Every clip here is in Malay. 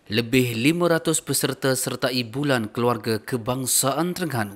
Lebih 500 peserta sertai Bulan Keluarga Kebangsaan Terengganu.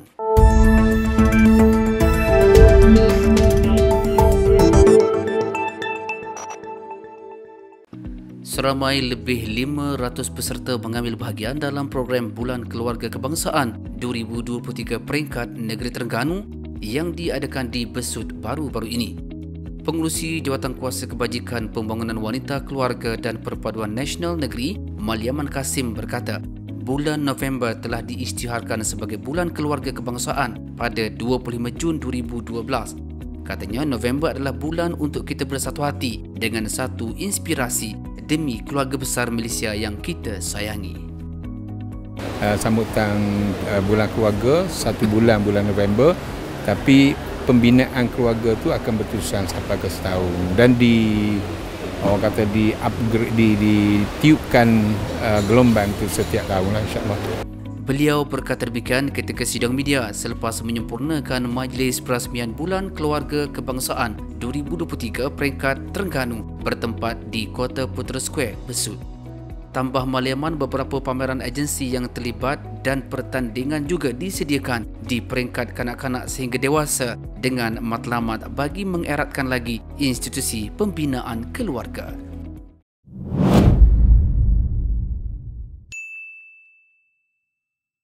Seramai lebih 500 peserta mengambil bahagian dalam program Bulan Keluarga Kebangsaan 2023 peringkat Negeri Terengganu yang diadakan di Besut baru-baru ini. Pengerusi Jawatankuasa Kebajikan Pembangunan Wanita, Keluarga dan Perpaduan Nasional Negeri, Maliaman Kasim berkata, bulan November telah diisytiharkan sebagai Bulan Keluarga Kebangsaan pada 25 Jun 2012. Katanya November adalah bulan untuk kita bersatu hati dengan satu inspirasi demi keluarga besar Malaysia yang kita sayangi. Sambutan bulan keluarga, satu bulan November, tapi pembinaan keluarga tu akan berterusan sampai ke setahun dan orang kata di-upgrade, ditiupkan gelombang tu setiap tahun lah, insya-Allah. Beliau berkata demikian ketika sidang media selepas menyempurnakan Majlis Perasmian Bulan Keluarga Kebangsaan 2023 peringkat Terengganu bertempat di Kota Putra Square, Besut. Tambah Maliaman, beberapa pameran agensi yang terlibat dan pertandingan juga disediakan di peringkat kanak-kanak sehingga dewasa dengan matlamat bagi mengeratkan lagi institusi pembinaan keluarga.